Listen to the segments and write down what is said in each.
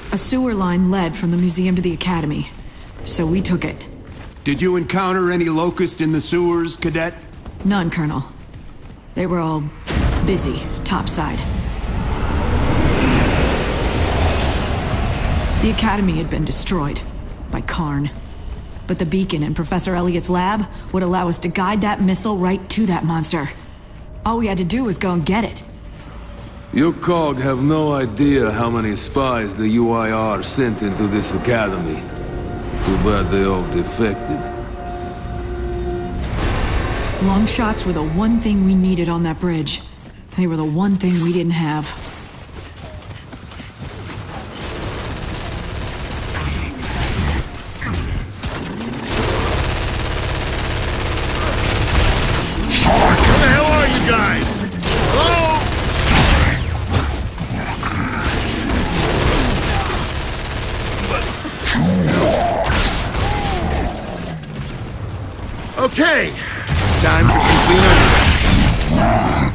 A sewer line led from the museum to the academy, so we took it. Did you encounter any locusts in the sewers, Cadet? None, Colonel. They were all busy, topside. The academy had been destroyed by Karn. But the beacon in Professor Elliott's lab would allow us to guide that missile right to that monster. All we had to do was go and get it. You COG have no idea how many spies the UIR sent into this academy. Too bad they all defected. Longshots were the one thing we needed on that bridge. They were the one thing we didn't have. Where the hell are you guys? Hello? Okay, time for some cleanup.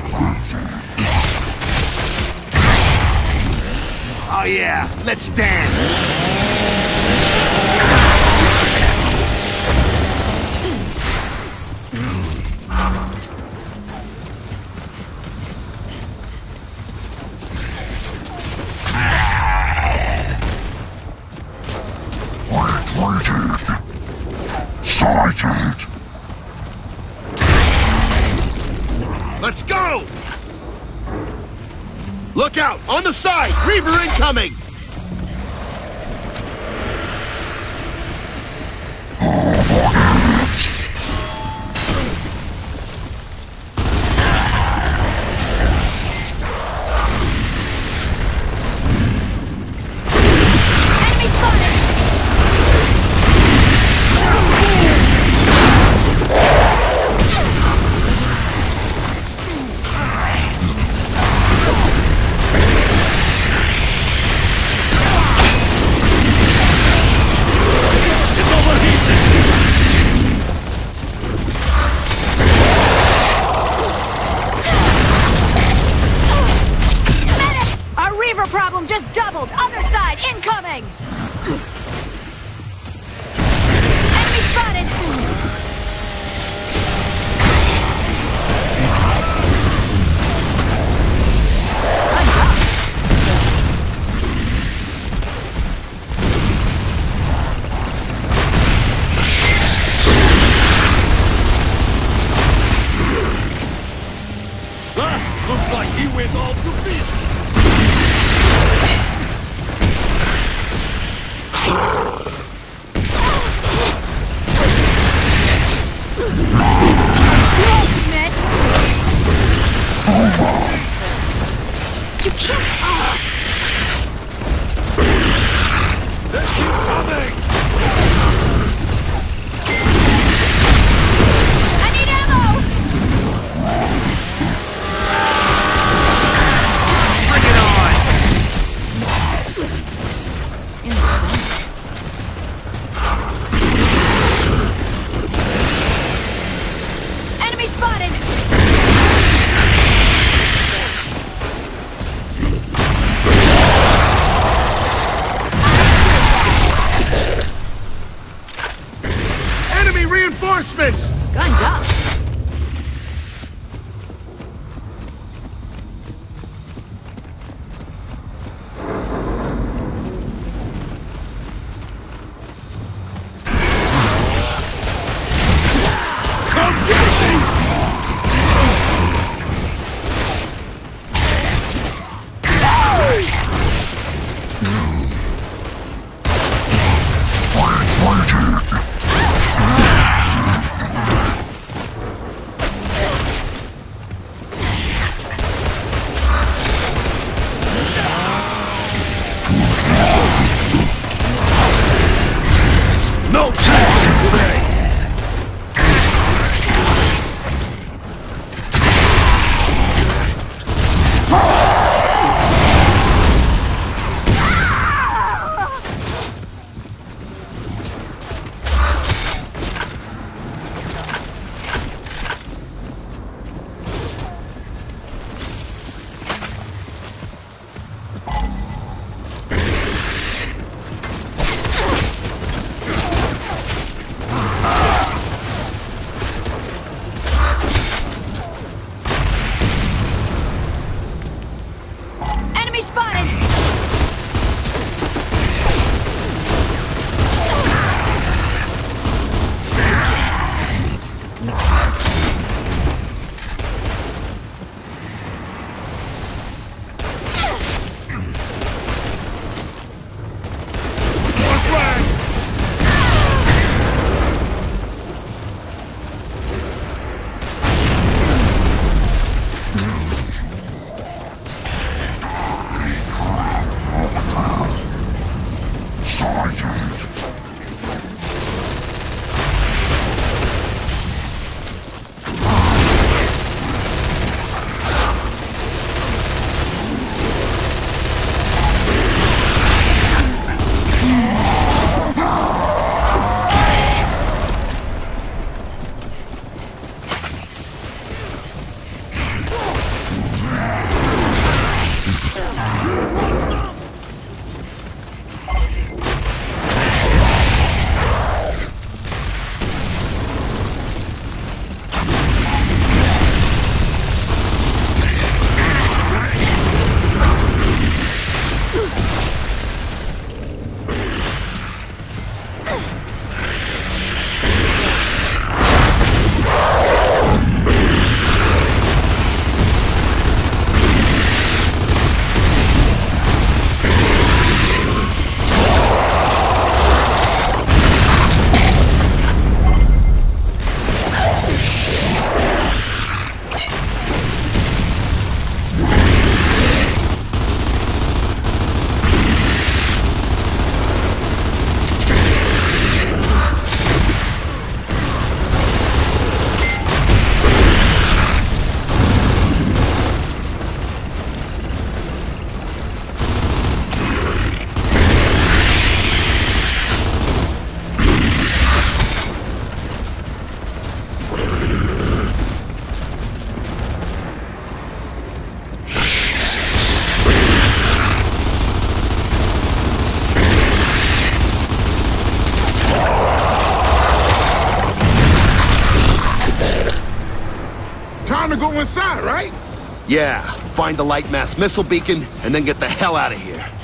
Oh yeah, let's dance. Sighted. Let's go! Look out! On the side! Reaver incoming! Problem just doubled! Other side, incoming! Enemy spotted! Looks like he went all to pieces! You can't... They keep coming! I need ammo! Time to go inside, right? Yeah, find the light mass missile beacon, and then get the hell out of here.